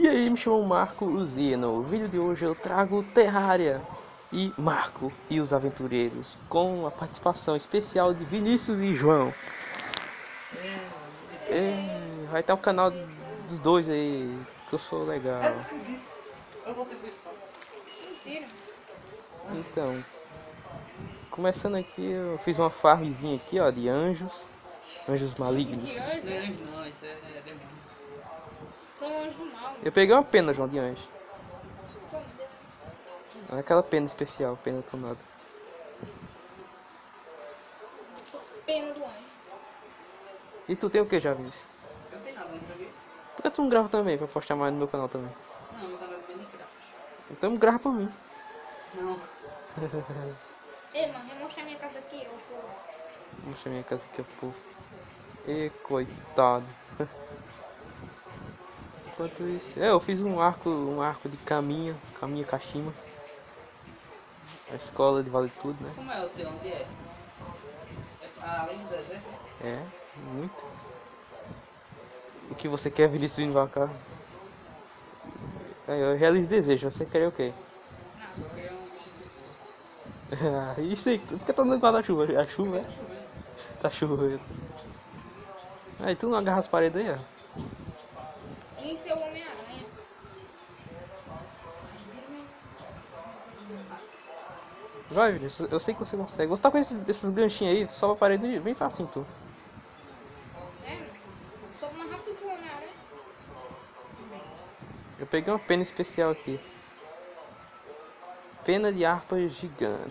E aí, me chamo Marco Zeno. No vídeo de hoje eu trago Terraria e Marco e os Aventureiros, com a participação especial de Vinícius e João. Vai estar o canal dos dois aí, que eu sou legal. Então, começando aqui, eu fiz uma farmzinha aqui, ó, de anjos malignos. Isso não é anjo não, isso é demônio. São anjos maus. Eu peguei uma pena, João, de anjo. Aquela pena especial, pena tonada. Pena do anjo. E tu tem o que já, Vinícius? Eu tenho nada, não joguei. Por que tu não grava também, pra postar mais no meu canal também? Não, meu canal é Minecraft. Então grava pra mim. Não. Ei, mano, eu mostrar minha casa aqui, eu vou. Vou mostrar minha casa aqui, povo. E coitado. Enquanto isso, eu fiz um arco de caminha Kashima. A escola de Vale Tudo, né? Como é o teu? Onde é? É além do deserto? É, muito. O que você quer, Vinícius, vindo pra cá? Eu realizo desejo, você quer o quê? Não, eu queria um bicho de Isso aí, por que tá andando com a chuva? A chuva, é? tá chovendo. Tá chovendo. Aí tu não agarra as paredes aí, ó. Esse é o Homem-Aranha. Vai, Vinícius, eu sei que você consegue. Você tá com esses ganchinhos aí, sobe a parede bem facinho, tu. É, mano. Só mais rápido que o Homem-Aranha. Eu peguei uma pena especial aqui. Pena de harpa gigante.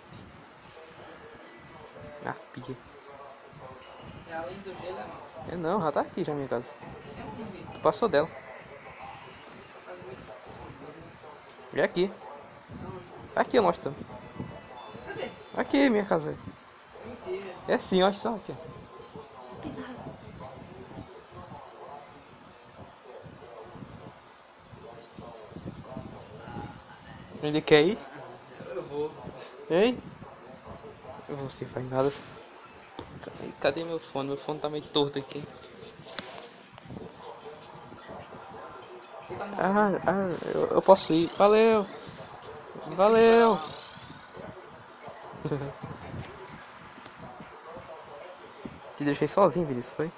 Arpia. É além do gelo, é mal. É não, já tá aqui já minha casa. Eu não vi. Tu passou dela. Faz muito. Já aqui. Não. Aqui eu mostrando. Cadê? Aqui minha casa. Mentira. É sim, olha só aqui. Não tem nada. Ele quer ir? Eu vou. Hein? Você faz nada. Cadê meu fone? Meu fone tá meio torto aqui. Você tá morrendo. Eu posso ir. Valeu. Valeu. Te deixei sozinho, Vinícius, foi?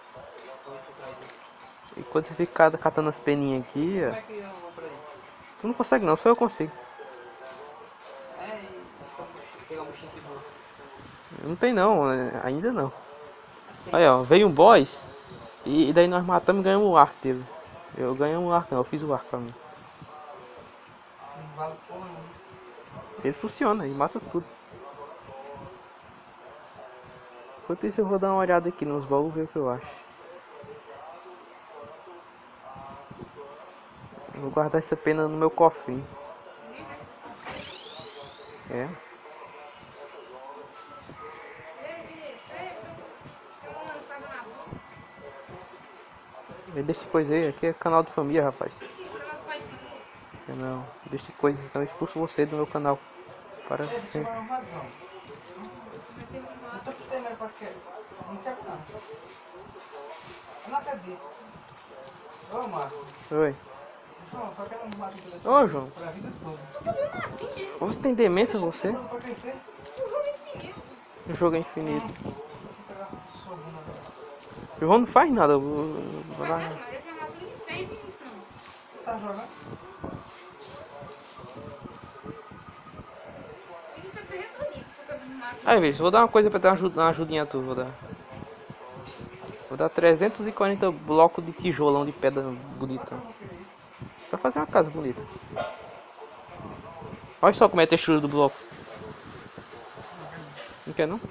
E quando você fica catando as peninhas aqui, Como ó, é que eu vou pra aí? tu não consegue não, só eu consigo. É, e só pegar um bichinho que voa. Não tem não, ainda não. Aí ó, veio um boss e daí nós matamos e ganhamos o arco dele. Eu ganhei um arco não, eu fiz o arco pra mim. Não vale porra nenhuma. Ele funciona, ele mata tudo. Enquanto isso eu vou dar uma olhada aqui nos baús, ver o que eu acho. Eu vou guardar essa pena no meu cofrinho. É. Deixa coisa aí, aqui é canal de família, rapaz. Não, deixa coisa, então eu expulso você do meu canal. Para sempre. Não acredito. Ô, Márcio. Oi. João, só quero um mato Ô, João. pra vida toda. Você tem demência, você? Pra crescer? O jogo é infinito. O João não faz nada. Vou lá. Sabe jogar? Aí, bicho, vou dar uma coisa pra dar uma ajudinha a tu, vou dar. Vou dar 340 blocos de tijolão de pedra bonitão. Pra fazer uma casa bonita. Olha só como é a textura do bloco. Não quer não?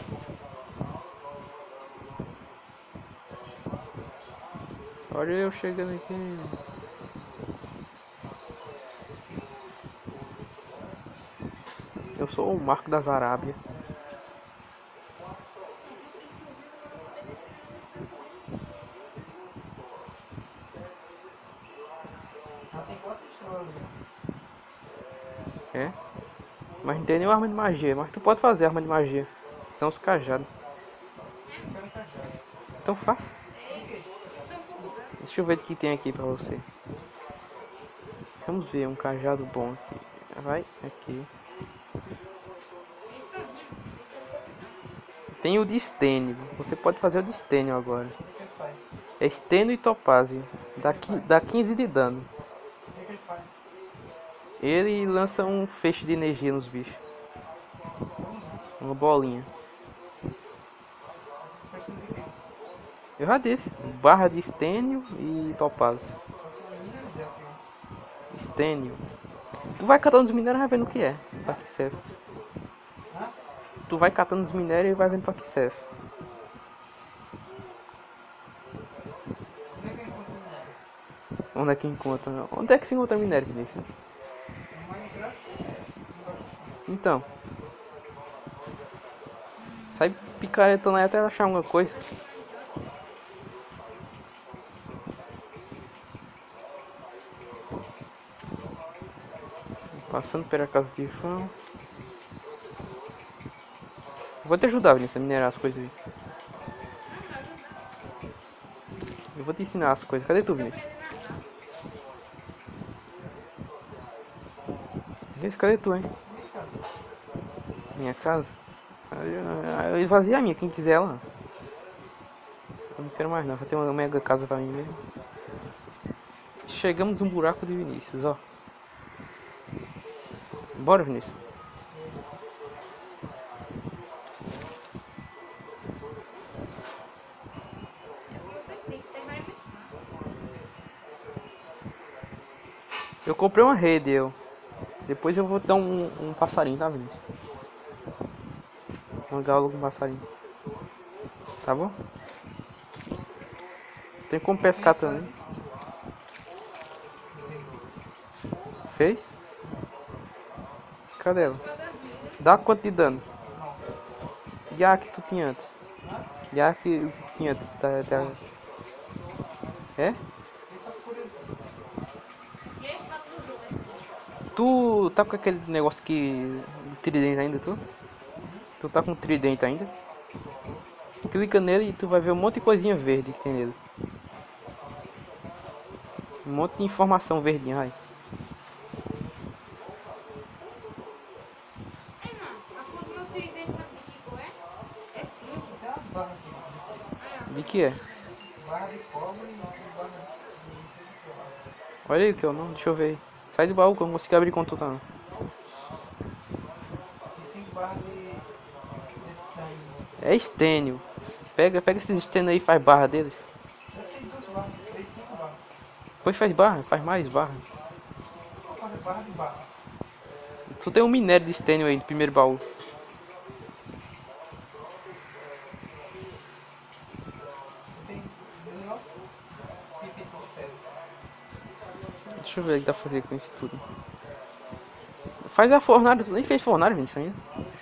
Olha eu chegando aqui. Eu sou o Marco das Arábias. Já tem 4 estrelas. É? Mas não tem nenhuma arma de magia. Mas tu pode fazer arma de magia. São os cajados. Eu quero cajado. Então faça. Deixa eu ver o que tem aqui pra você. Vamos ver um cajado bom aqui. Vai aqui. Isso aqui. Tem o de estênio. Você pode fazer o de estênio agora. O que ele faz? É estênio e topázio. Dá 15 de dano. O que ele faz? Ele lança um feixe de energia nos bichos. Uma bolinha. Precisa de quê? Eu já disse. Barra de estênio e topázio. Estênio. Tu vai catando os minérios e vai vendo o que é. Pra que serve. Hã? Tu vai catando os minérios e vai vendo pra que serve. Onde é que encontra o minério? Onde é que se encontra minério, Vinícius? No Minecraft? Então. Sai picaretando aí até achar alguma coisa. Passando pela casa de fã. Vou te ajudar, Vinícius, a minerar as coisas aí. Eu vou te ensinar as coisas. Cadê tu, Vinícius? Vinícius, cadê tu, hein? Minha casa? Eu esvaziei a minha, quem quiser lá. Eu não quero mais não, vai ter uma mega casa pra mim mesmo. Chegamos num buraco de Vinícius, ó. Bora, Vinícius. Você tem que ter mais massa. Eu comprei uma rede, eu. Depois eu vou te dar um passarinho, tá, Vinícius? Uma gaiola com passarinho. Tá bom? Tem como pescar também. Fez? Cadê ela? Dá quanto de dano? E a que tu tinha antes? E a que tu tinha antes? É? E esse pato do jogo, assim. Tu tá com aquele negócio que... tridente ainda, tu? Tu tá com tridente ainda? Clica nele e tu vai ver um monte de coisinha verde que tem nele. Um monte de informação verdinha, vai. Ei, mano, a cor do meu tridente, sabe de que cor é? É cinza. Tem umas barras aqui. Ah, De que é? Barra de cobre e barra de não sei o que lá. Olha aí o que eu não, deixa eu ver aí. Sai do baú que eu não consigo abrir quando tu tá não. E 5 barras desse daí. É estênio. Pega esses estênios aí e faz barra deles. Eu tenho 2 barras, 3, 5 barras. Depois faz barra, faz mais barra. Vou fazer barra de barra. Tu tem um minério de estênio aí no primeiro baú. Eu tenho 19 pipitos de pedra. Deixa eu ver o que dá pra fazer com isso tudo. Faz a fornalha, tu nem fez fornalha, Vinícius, ainda.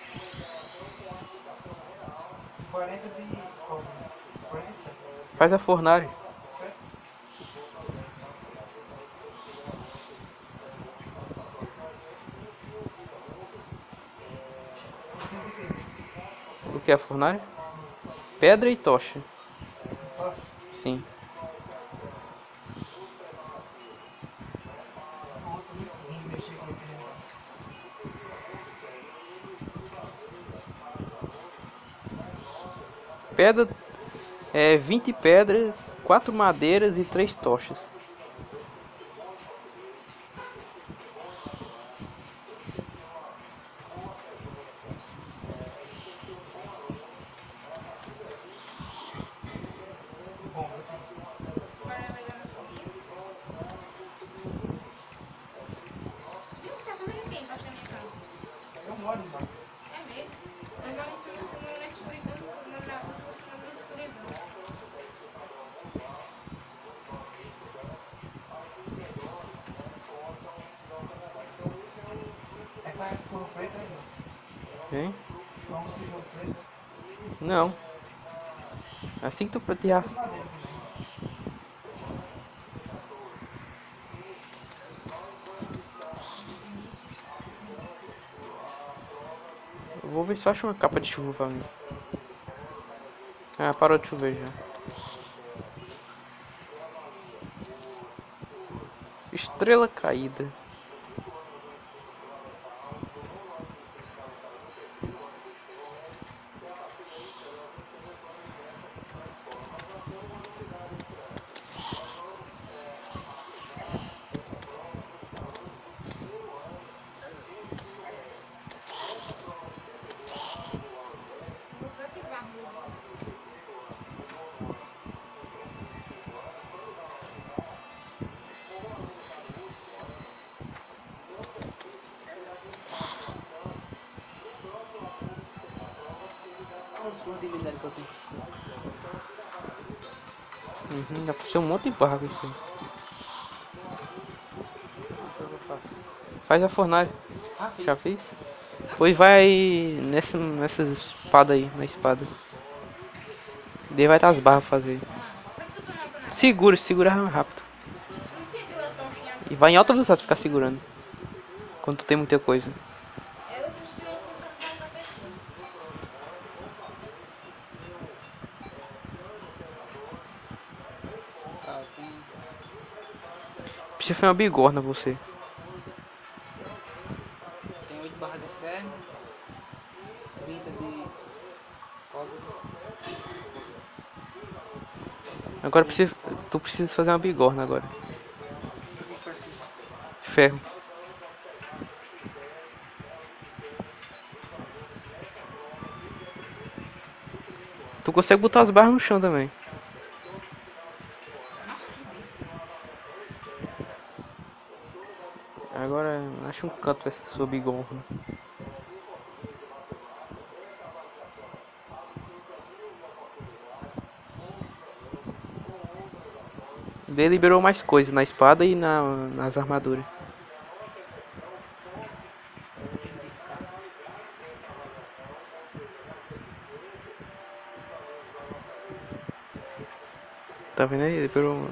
40 de cobre. 47. Faz a fornalha. Certo? Preciso de quê? O que é a fornalha? Pedra e tocha. Tocha? Sim. Nossa, muito ruim mexer com esse negócio. Pedra é 20 pedras, 4 madeiras e 3 tochas. Bom, vai levar na fogueira. E você tá fazendo o quê embaixo da minha casa? eu moro embaixo. É mesmo? Eu moro em cima, você mora na escuridão, na gravura, você mora na escuridão. É com essa cor preta aí, ó. Hein? Vamos sujar preto. Não. Assim que tu tirar. Essas madeiras também. Eu vou ver se eu acho uma capa de chuva pra mim. Ah, parou de chover já. Ixi, Estrela caída. Vou desativar a música. Olha só de miséria que eu tenho. Dá pra ser um monte de barra com isso aí. O que eu faço? Faz a fornalha. Ah, fiz. Já fiz? Pois vai nessas espadas aí, na espada. Daí vai estar as barras pra fazer. Sabe que eu tô notando agora? Segura rápido. Não tem aquela tochinha E vai em alta velocidade ficar segurando. Quando tu tem muita coisa. é outro senhor contando da pessoa. Ah, tem Precisa fazer uma bigorna você. 8 barras de ferro, 30 de cobre. Agora tu precisa fazer uma bigorna agora. O que precisa? Ferro. Tu consegue botar as barras no chão também. Nossa, subi. Agora acha um canto essa sua bigorna. Daí liberou mais coisa na espada e nas armaduras. Tem de cá. Tá vendo aí? Liberou.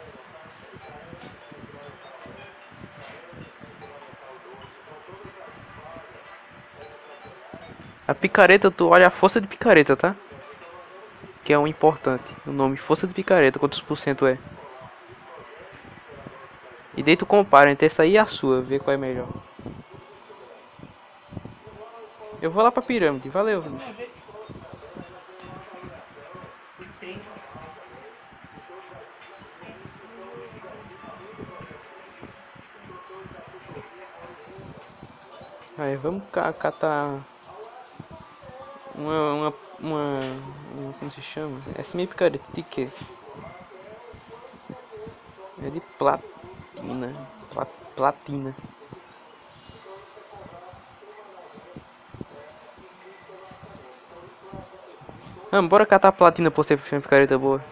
A picareta, tu olha a força de picareta, tá? Que é o importante. O nome força de picareta, quantos por cento é. E daí tu compara entre essa aí e a sua, ver qual é melhor. Eu vou lá pra pirâmide, valeu. Não, gente. 30. Aí, vamos catar uma, uma, como se chama? Essa minha picareta de quê? É de platina. Platina. Ah, bora catar platina pra você pra uma picareta boa.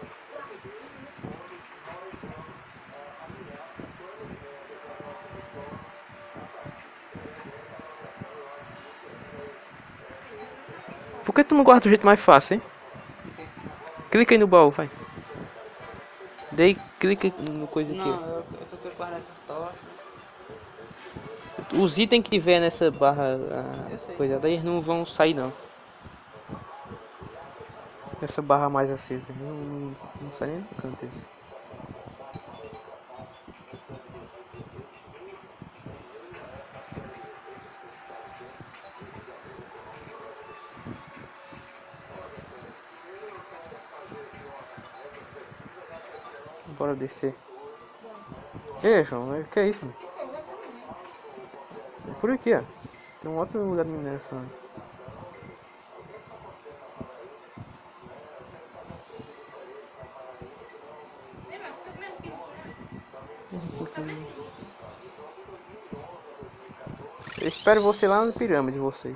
Por que tu não guarda do jeito mais fácil, hein? Clica aí no baú, vai. Daí clica no coisa aqui, Não, ó. eu quero guardar essas tochas. Os itens que tiver nessa barra, Eu sei. coisa daí não vão sair não. Essa barra mais acesa, não sai nem do canto eles. Bora descer. Ei, João, que é isso, mano? Que coisa também. É por aqui, ó. Tem um ótimo lugar de mineração. Ei, mas por que mesmo que não faz? Tá bem. Eu espero você lá na pirâmide, vocês.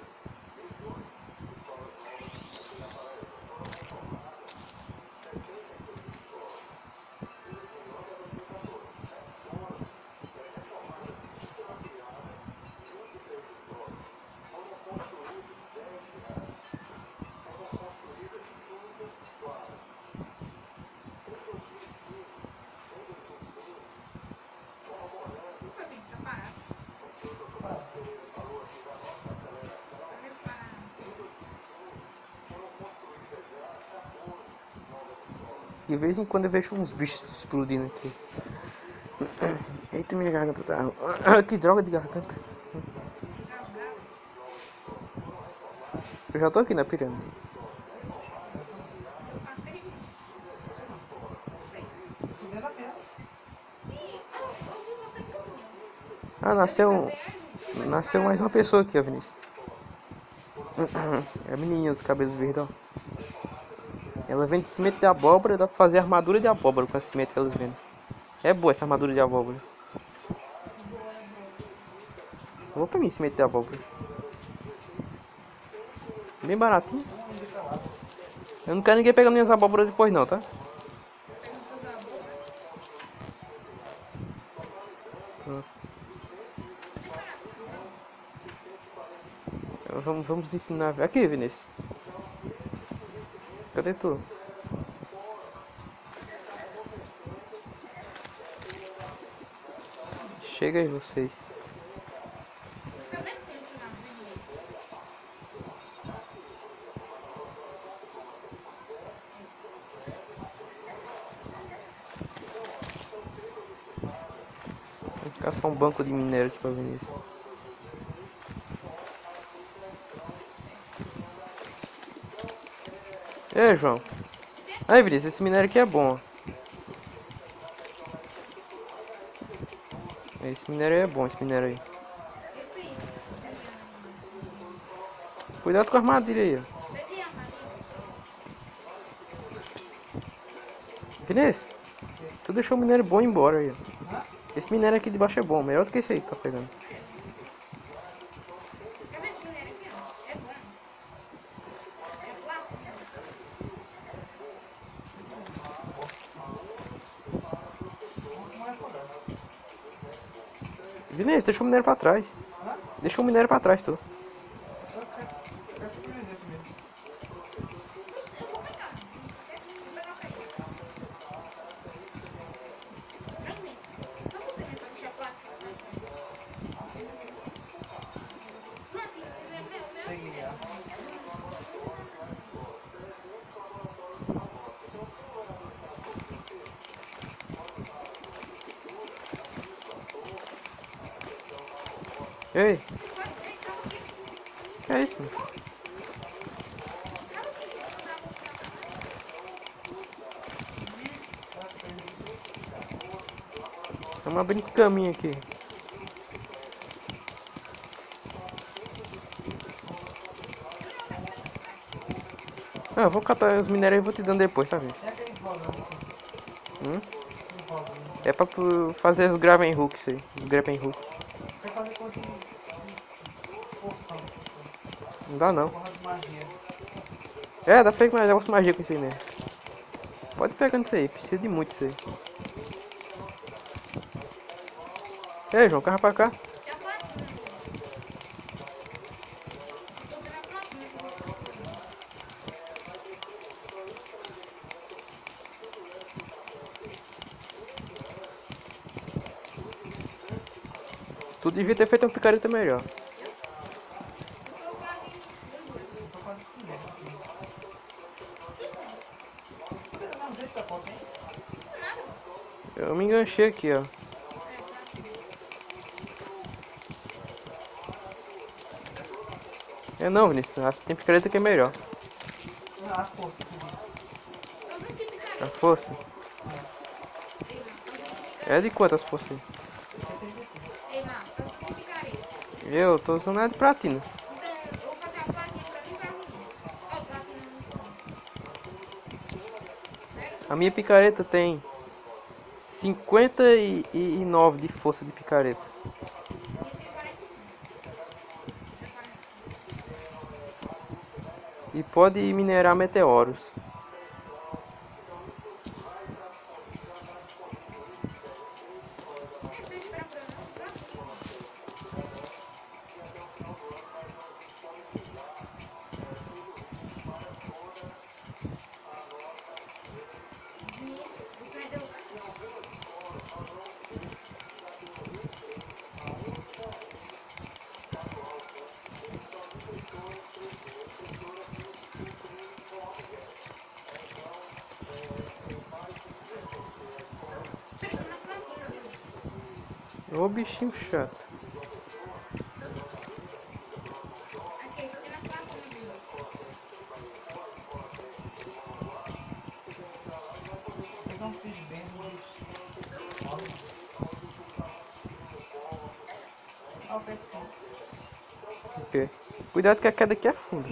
Nunca vi separado. Reparar. De vez em quando eu vejo uns bichos explodindo aqui. Eita, minha garganta tá. Que droga de garganta. Engasgado. Eu já tô aqui na pirâmide. Eu passei. Não sei. Subindo na pedra. E eu vi você pulando. Ah, nasceu mais uma pessoa aqui, ó, Vinícius. É a menininha dos cabelos verdes, ó. Ela vende cimento de abóbora, dá pra fazer armadura de abóbora com esse cimento que elas vendem. É boa essa armadura de abóbora. Bora, bro. Vou pra mim cimento de abóbora. Bem baratinho. Eu não quero ninguém pegando minhas abóboras depois não, tá? Pegando teus abóbora. Pronto. Vamos ensinar. Aqui, Vinícius. Cadê tu? Chega aí vocês. Fica bem tempo na vida. Vou caçar um banco de minério aqui pra Vinícius. Ei, João. Aí, Vinícius, esse minério aqui é bom. Esse minério é bom, esse minério aí. Esse aí. Cuidado com a armadilha aí, ó. Peguei a Maria. Vinícius, tu deixou o minério bom embora aí, ó. Hã? Esse minério aqui de baixo é bom, melhor do que esse aí que tá pegando. Quer ver esse minério aqui, ó? É bom. É platina. Muito mais rodado. Vinícius, deixou o minério pra trás. Hã? Deixou o minério pra trás, tu. Eu quero surpreender primeiro. Eu vou pegar. Vou pegar pra ele. Realmente. Só você mesmo pra deixar platina. Platina, é meu. Peguei já. Ei, Vai, vem, calma aqui. que é isso, mano? Calma aqui. Vou dar a boca pra cá. Estamos abrindo caminho aqui. Ah, eu vou catar os minérios e vou te dando depois, tá vendo? É aquele rolando assim. Hum? Aquele rolando. É pra fazer os graven hooks aí. Os graven hook. Quer fazer coisa de poção. Não dá não. Porra de magia. É, dá fake, mas eu gosto de magia com isso aí mesmo. Pode pegar nisso aí, precisa de muito isso aí. Ei, João, carra pra cá. É a platina. Tô vendo a platina que você tá procurando. Tu devia ter feito uma picareta melhor. Eu tô quase doido. Eu tô quase primeiro. Que isso? Você do mesmo jeito da foto, hein? Nada. Eu me enganchei aqui, ó. É, platina. É não, Vinícius. Acho que tem picareta que é melhor. Não, a força. Eu vi que A picareta. força. Ei, Marco, eu vi que picareta. É de quantas forças aí? Ei, Marco, eu vi que picareta. Eu tô usando a de platina. Então, eu vou fazer a platina pra mim e pra menina. Ó, platina no missão. Pega. A minha picareta tem 59 de força de picareta. A minha tem 45. É 45. E pode minerar meteoros. É que você espera pra eu não ficar? Vinícius, você vai deu. Fecha na platina, viu? Ô bichinho chato. Aqui, tem na praça, meu Deus. Eu não fiz bem, mas... Olha o pescão. O quê? Cuidado que a queda aqui é funda.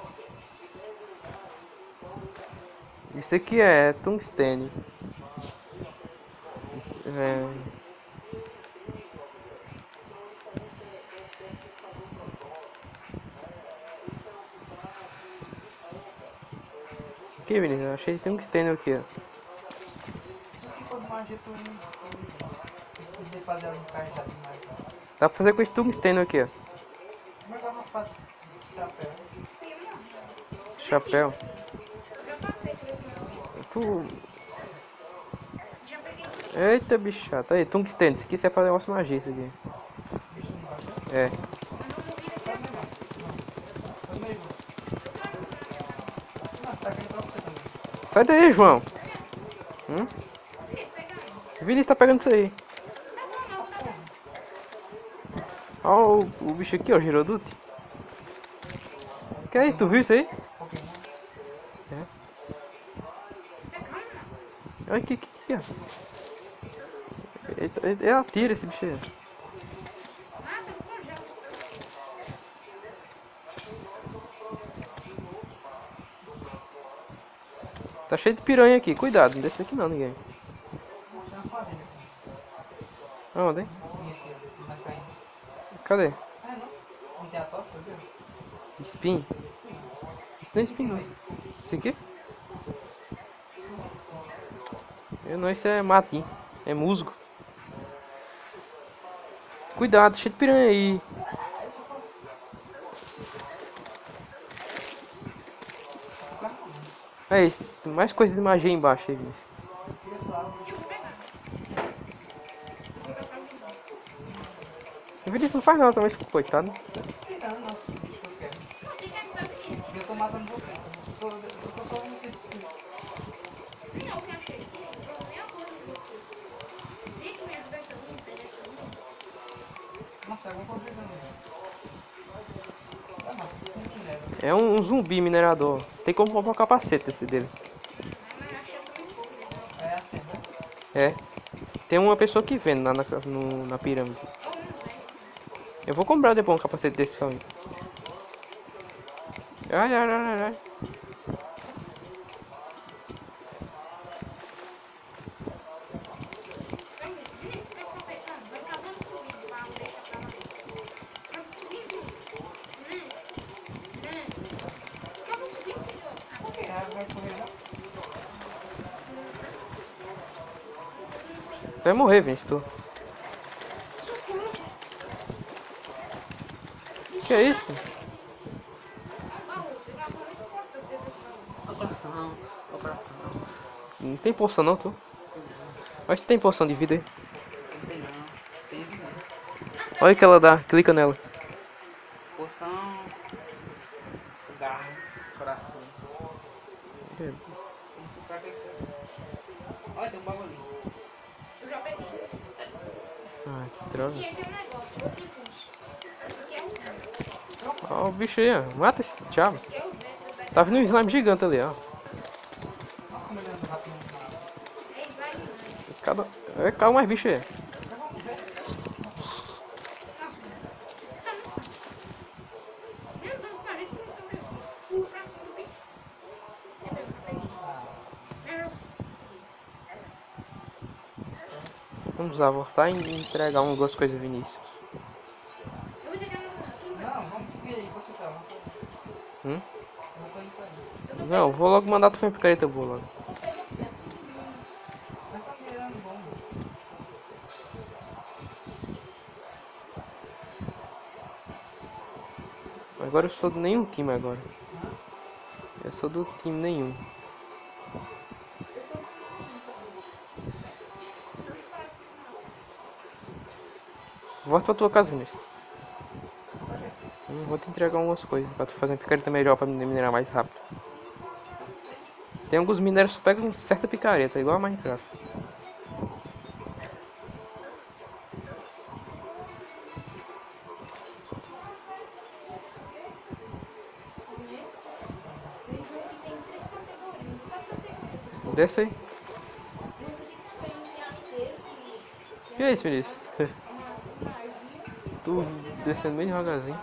Isso aqui é tungstênio. Aqui, Vinícius, eu achei tungstênio aqui, ó. O que for de magia, tu não... Se quiser fazer algum cajado mais, ó. Dá pra fazer com esse tungstênio aqui, ó. Como é que eu faço chapéu? Tem não. Chapéu. Eu já passei por aqui. Tu... Já peguei tudo. Eita, bicho chato. Aí, tungstênio. Isso aqui serve pra negócio de magia, isso aqui. Esse bicho não vai ser? É. Eu não morri aqui agora. Também vou. Não, tá aqui pra você também. Sai daí, João. Por que você ganhou? Vinícius tá pegando isso aí. Tá bom, não, vou dar pra... Ó o bicho aqui, ó, Girodute. Que é isso? Tu viu isso aí? Pokémon. Você calma, não. Olha que ó. Ele atira esse bicho aí. Nada, eu congelo. Tá cheio de piranha aqui. Cuidado, não desce aqui não, ninguém. Tem uma quadrilha aqui. Onde, hein? Sim, aqui, ó. Tá caindo. Cadê? Ah, não? Não tem a tocha, viu? Spin? Isso não é spin, não. Isso aqui? Eu não, isso é matinho. É musgo. Cuidado, cheio de piranha aí. É isso, tem mais coisa de magia embaixo aí, Vinícius. Eu vou pegar. Vou dar pra mim. O Vinícius não faz nada também, esse coitado. Tirando nosso bicho que eu quero. Não, tem que ajudar aqui. Eu tô matando você. Eu tô só vendo esse bicho. Não, o que achei? Eu nem a cor do bicho. Vem que me ajuda essa linha, pega essa linha. Nossa, é alguma coisa mesmo. Ah, não. Não me leva. É um zumbi minerador. Tem como comprar um capacete esse dele. Mas eu achei também pouco, né? É assim, né? É. Tem uma pessoa que vende na pirâmide. Ou um, velho. Eu vou comprar depois um capacete desse pra mim. Ai, ai, ai, ai. Vinícius, tá aproveitando. Vai acabando subindo pra não deixar pra lá. Acaba subindo. Acaba subindo, senhor. Por que? Ah, vai correr lá? Vai morrer, Vinícius, tu. Que é isso? Baú, você já foi muito importante dentro desse baú. Operação. Não tem poção não, tu. Acho que tem poção de vida aí. Não tem não. Tem não. Olha o que ela dá, clica nela. Poção. Garra. Coração. Isso pra que você... Olha, tem um bagulho ali. Eu já peguei. Ah, que droga. E esse é um negócio, outro impulso. Esse aqui é o vento. Ó o bicho aí, ó. Mata esse diabo. Esse aqui é o vento. Tá vindo um slime gigante ali, ó. Nossa, como ele anda rápido. É slime, né? Calma mais bicho aí. Nem andando com a gente, você sobrevive. Pula pra cima do bicho. Vamos lá, voltar e entregar algumas coisas Vinícius. Eu vou pegar Não, vamos ver aí, você tá. Hum? Eu tô indo pra aí. Não, vou logo mandar tu foi picareta boa logo. Mas tá mirando bom. Agora eu sou de nenhum time agora. Eu sou do time nenhum. Volta pra tua casa, Vinícius. Vou te entregar algumas coisas pra tu fazer uma picareta melhor pra minerar mais rápido. Tem alguns minérios que só pegam certa picareta, igual a Minecraft. Desce aí. Você tem que escolher um fiateiro Que é isso, Vinícius? uma argila. Tu descendo bem devagarzinho.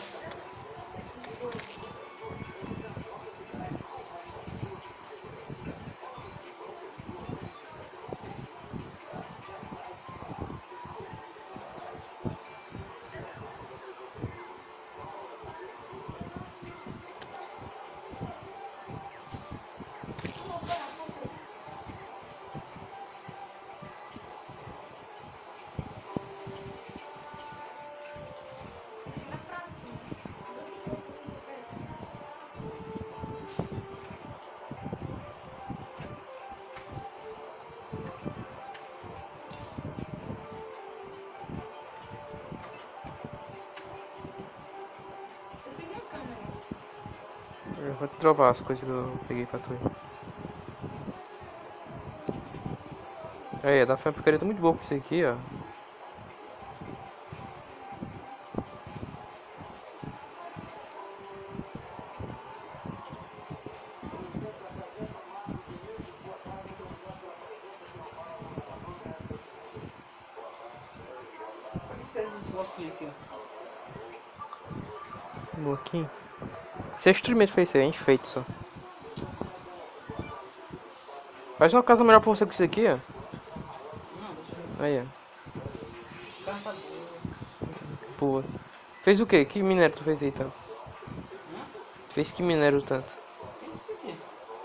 Eu fiz uma câmera. Eu vou te dropar as coisas que eu peguei pra tu aí. Aí, dá pra uma picareta muito boa com isso aqui, ó. Pra que serve esse bloquinho aqui, ó? Um bloquinho. Esse é instrumento foi isso aí, é enfeite só. Faz uma casa melhor pra você com isso aqui, ó. Não, deixa eu ver. Aí, ó. O carro tá boa. Boa. Fez o quê? Que minério tu fez aí, tanto? Hã? Fez que minério tanto? Que isso aqui?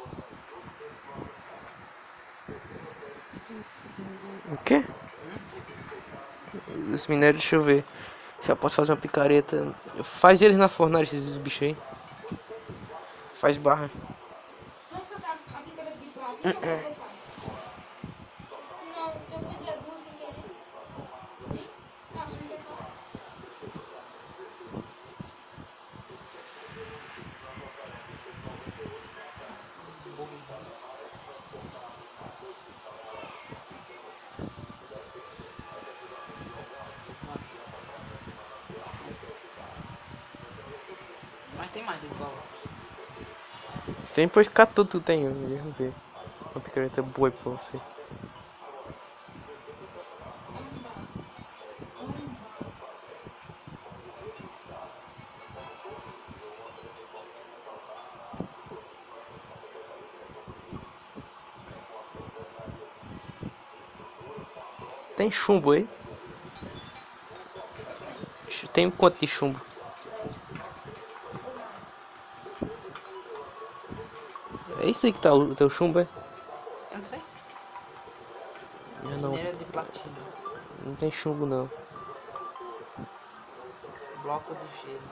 O quê? Hã? Os minérios, deixa eu ver. Já posso fazer uma picareta. Faz eles na fornalha, esses bichos aí. Faz barra. Vamos fazer a brincadeira de prata. Vamos fazer o que eu faço. Senão, se eu fizer duas sem querer. Hein? Não, você não quer falar? Mas tem mais de igual. Tem depois cá tudo tu tem, vamos ver. Uma picareta boa aí pra você. Tem chumbo aí? Tem quanto de chumbo? É isso aí que tá o teu chumbo, é? Eu não sei. Ah, não. Minério de platina. Não tem chumbo não. Bloco de gelo.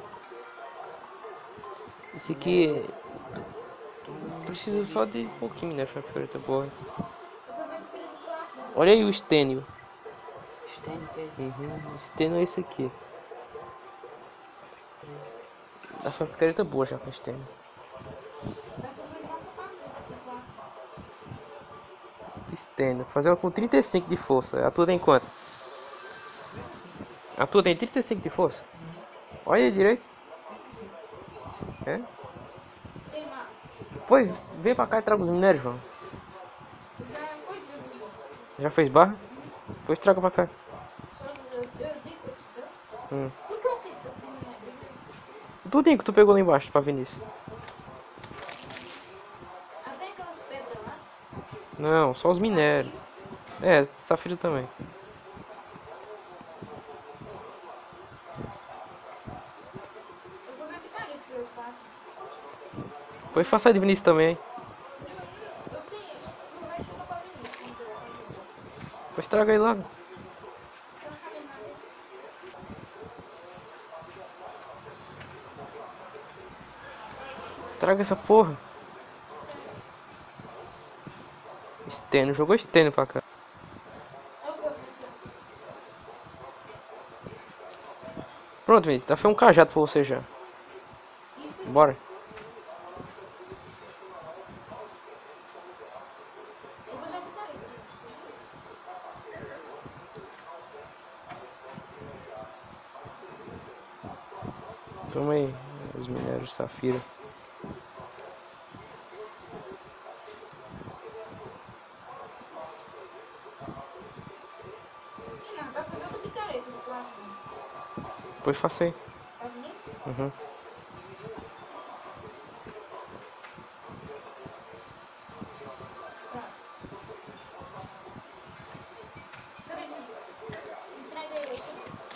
Esse aqui Tu precisa só de pouquinho, né? Pra picareta boa. Eu vou fazer a brincadeira de prata. Olha aí o estênio. estende que é O estênio é esse aqui. Dá pra uma picareta boa já com estênio. Dá pra brincar com a massa de prata. Estênio. Fazer uma com 35 de força. A tua tem quanto? A tua tem 35 de força? Olha aí direito. É? Tem massa. Pois, vem pra cá e traga os minérios, João. Eu já coisei aqui. Já fez barra? Pois traga pra cá. Só eu digo isso, tá? Hum. Por que eu fiz tanto minério? Tudinho que tu pegou lá embaixo pra Vinícius. Até aquelas pedras lá. Não, só os minérios. É, safira também. Eu vou na picareta pra eu faço. Pois faça aí de Vinícius também. Eu tenho. Não vai chegar pra Vinícius. Pois traga aí logo. Eu não sabia nada. Traga essa porra. Estênio, jogou estênio pra cá. É o que eu tenho aqui. Pronto, Vinícius, tá feito um cajado pra você já. Isso. Bora. Eu vou fazer a picareta. Toma aí os minérios de safira. Depois faça aí. Tá bonito? Uhum. Tá. Peraí, entrega ele aqui.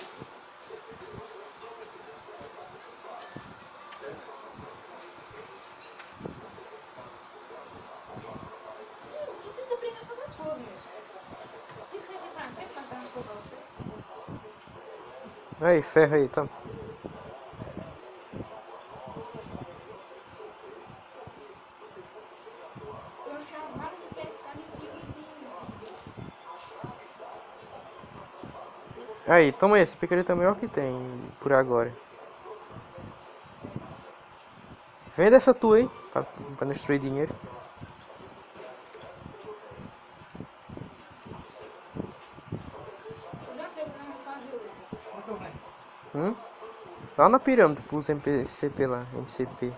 Gente, tu tenta aprender a fazer as coisas. Isso que é francês, mas tá nas coisas pra você. Aí, ferro aí, tá. Eu achava nada de pescar de fibra de... Aí, toma esse picareta é o melhor que tem por agora. Vende essa tua aí, pra não destruir dinheiro. Eu já sei o que nós vamos fazer hoje. Onde eu venho? Lá na pirâmide, pros MCP lá, MCP.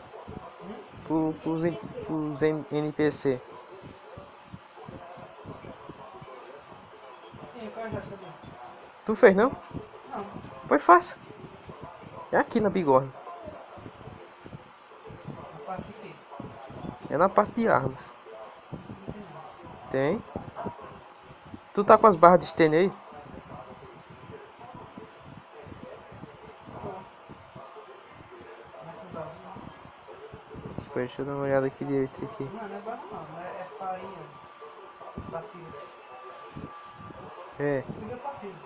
Pros NPC. Sim, qual é já cadê? Tu fez não? Não. Pois faça. É aqui na bigorna. Na parte de quê? É na parte de armas. Não tem não. Tem. Tu tá com as barras de estene aí? Tô. Nessas aves não. Espera, deixa eu dar uma olhada aqui direito aqui. Não, não é barra não. É farinha. Safira. É. Liga safira.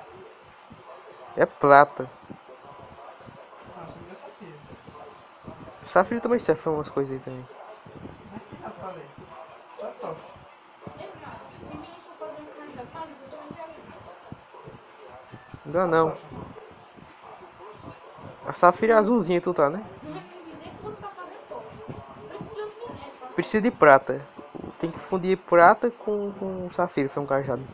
É prata. Não, você liga safira. Safira também serve pra umas coisas aí também. Não tem nada pra ler. Só toca. Lembra? Se mim for fazer um candidato mágico, eu tô enviando. Não dá não. A safira é azulzinha tu tá, né? Não é pra dizer que você tá fazendo pouco. Precisa de outro minério pra Precisa de prata. Tem que fundir prata com safira, foi um cajado.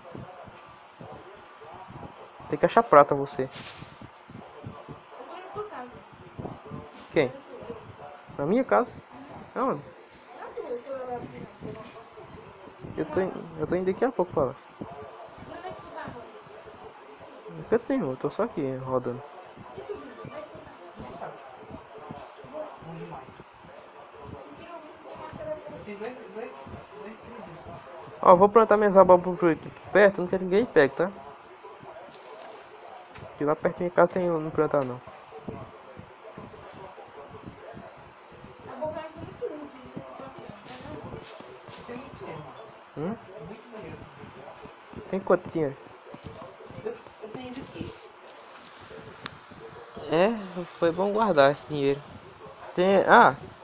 Tem que achar prata você. Eu tô indo por casa. Quem? Eu. Na minha casa? Aonde? Não, eu tô lá aqui, não. Eu tô indo daqui a pouco pra lá. E onde é que tu tá agora? Não canto nenhum, eu tô só aqui rodando. E tu, Vinícius? Onde é que tu tá? Nem casa. Bom demais. Se tira um, tem mais telefone. Eu tenho dois tridentes. Ó, eu vou plantar minhas abóboras por aqui perto, eu não quero que ninguém pegue, tá? Porque lá perto da minha casa tem não plantar não. A boa pra ser muito útil, não tem pra quê? Não, Eu tenho muito dinheiro, mano. Hum? Muito dinheiro. Tem quanto dinheiro? Eu tenho isso aqui. É, foi bom guardar esse dinheiro. Tem. Ah,